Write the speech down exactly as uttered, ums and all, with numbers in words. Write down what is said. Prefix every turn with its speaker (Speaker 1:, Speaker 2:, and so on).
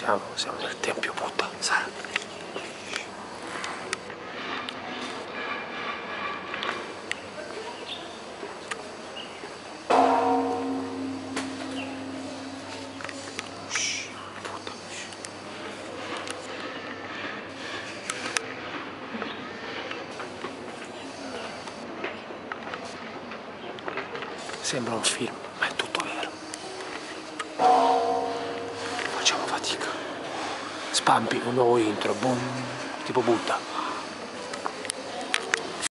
Speaker 1: siamo? Siamo nel Tempio Buddha, Sara. Shh, Buddha, shh. Sembra un film, ma è tutto vero. Facciamo fatica. Spampi un nuovo intro, boom, tipo Buddha.